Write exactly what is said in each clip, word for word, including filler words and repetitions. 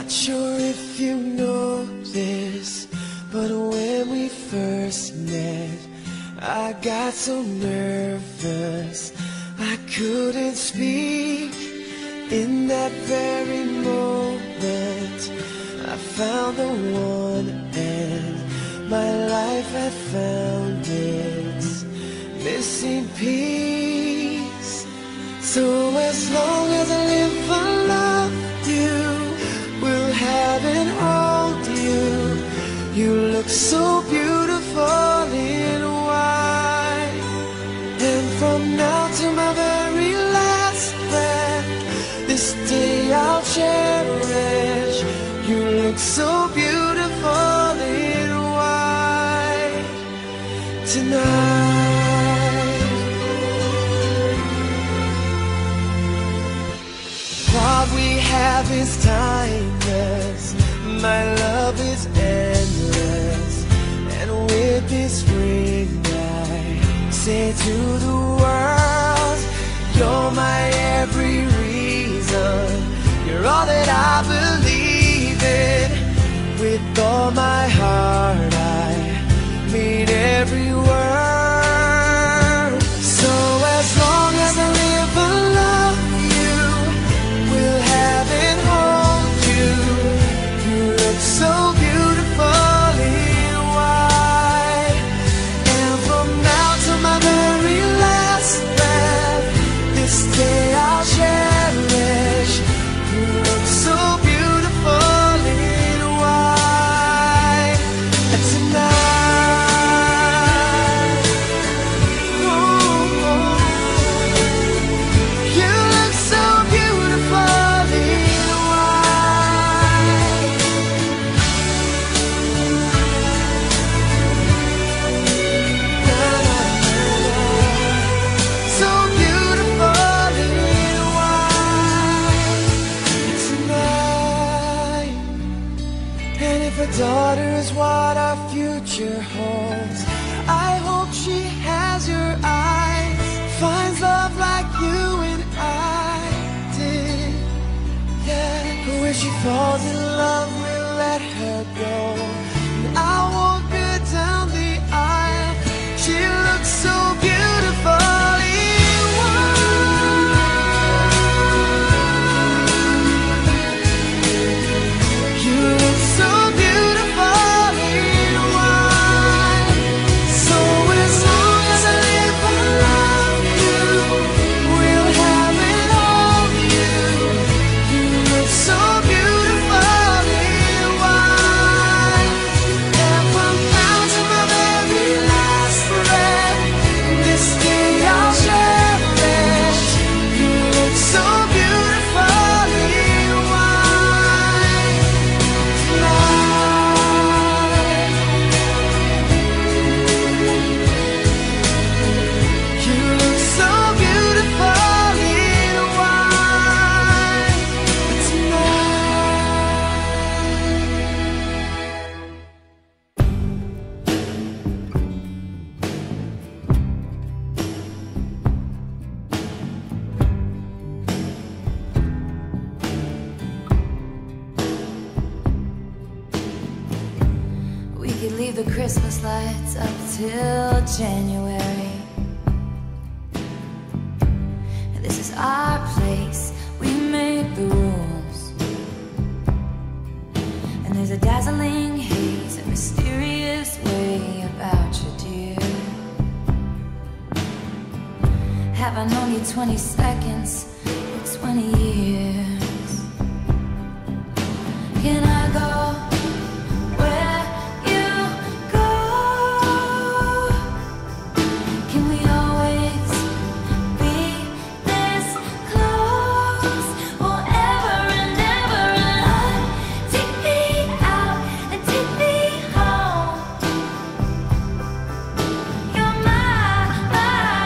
Not sure if you know this, but when we first met, I got so nervous I couldn't speak. In that very moment I found the one, and my life had found its missing piece. So as long as I live, I love you, will have and hold you. You look so beautiful in white, and from now to my very last breath, this day I'll cherish. You look so beautiful in white tonight. What we have is timeless, my love is endless, and with this ring I say to the world, you're my every reason, you're all that I believe in. With all my heart I mean every word. So as long as I live, I love you, will have and hold you. You look so beautiful in white, and from now to my very last breath, this day I'll cherish. You look so beautiful in white tonight. Oh, oh. You look so beautiful in white. Na, na, na, na. So beautiful in white tonight. And if a daughter is what our future holds, I hope she has your eyes, finds love like you and I did. Yeah, but when she falls in love, we'll let her go, and I'll walk her down the aisle. She looks so beautiful in white. You look so beautiful in white. So as long as I live, I love you, will have and hold you. You look so beautiful in white, and from now to my very last breath, this day I'll cherish. You look so beautiful in white tonight. You look so beautiful in white We could leave the Christmas lights up till January. And this is our place, we make the rules. And there's a dazzling haze, a mysterious way about you, dear. Have I known you twenty seconds or twenty years? Can I go where you go? Can we always be this close forever and ever? And take me out and take me home. You're my, my,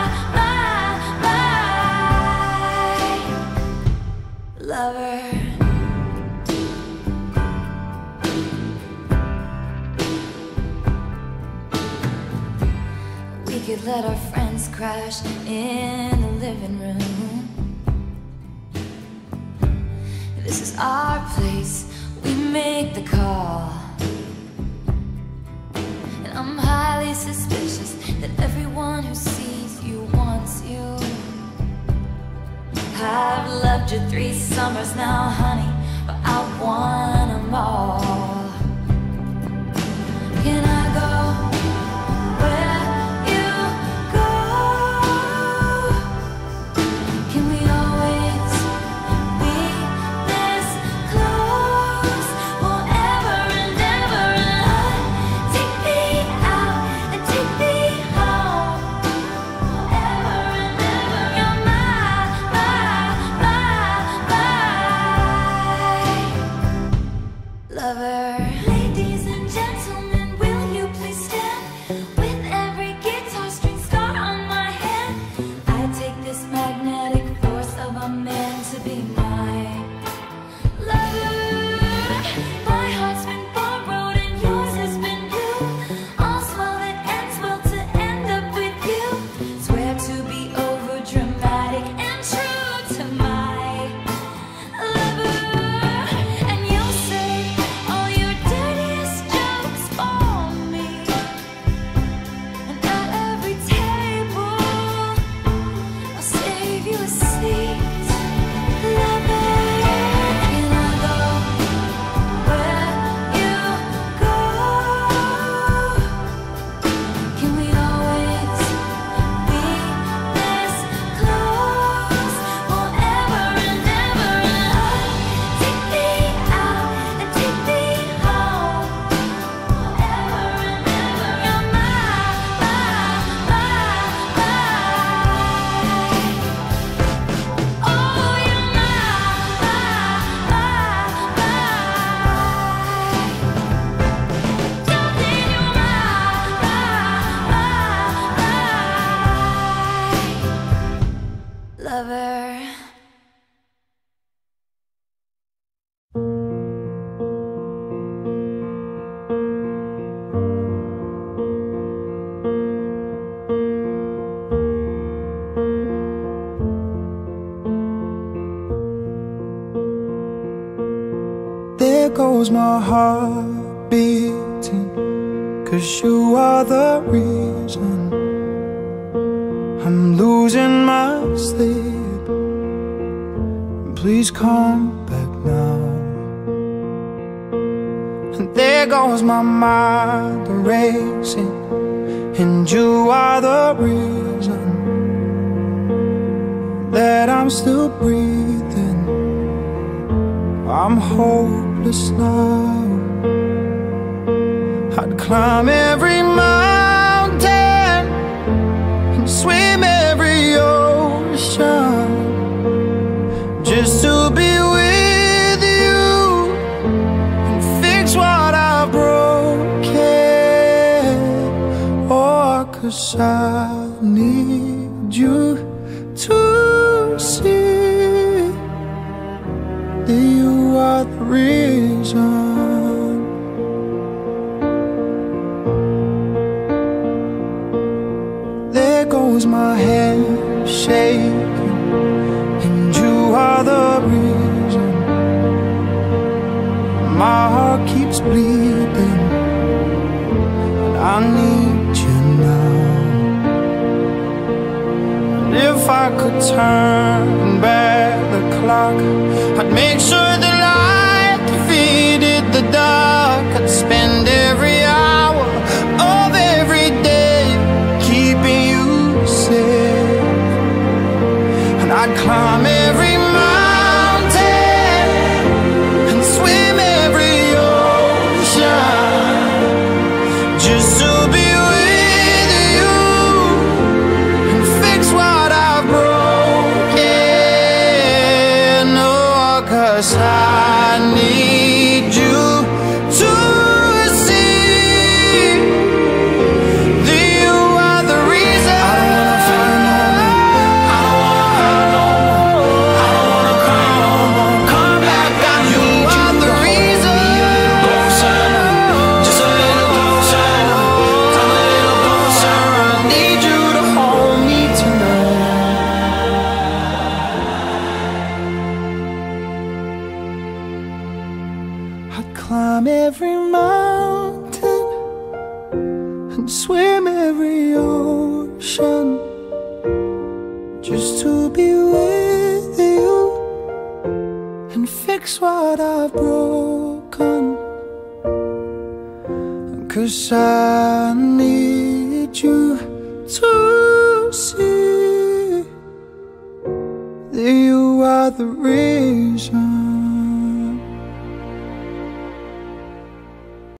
my, my lover. We could let our friends crash in the living room. This is our place, we three summers now, honey, but I want them all. Can I go where you go? Can we always be this close forever and ever? And take me out and take me home forever and ever. You're my, my, my lover. Ladies and gentlemen, will you please stand? With every guitar string scar on my hand, I take this magnetic force of a man to be my lover. My heart's been borrowed and yours has been blue. All's well that ends well to end up with you. Swear to be over dramatic and true to my lover. And you'll say all your dirtiest jokes for me. And at every table I'll save you a seat, lover. Can I go where you go? Can we always be this close forever and ever? And take me out and take me home forever and ever. You're my, my, my, my. Oh, you're my, my, my, my. Darling, you're my, my, my, my lover. There goes my heart beating, 'cause you are the reason I'm losing my sleep. Please come back now. And there goes my mind racing, and you are the reason that I'm still breathing. I'm hopeless now. I'd climb every mountain and swim every ocean just to be with you and fix what I've broken. Oh, 'cause I need you to see that you are the reason. There goes my hand shaking, and you are the reason. My heart keeps bleeding, and I need you now. And if I could turn back the clock, I'd make sure the light defeated the dark. I'd spend every hour of every day keeping you safe. And I'd climb every mountain and swim every ocean just to be with you and fix what I've broken. Oh, 'cause I need you to see that you are the reason. I don't wanna fight no more. I don't wanna cry no more. Come back, I need you are the reason. Closer, just a little closer. Come a little closer. I need you to hold me tonight. I'd climb every mountain and swim every ocean just to be with you fix what I've broken, 'cause I need you to see that you are the reason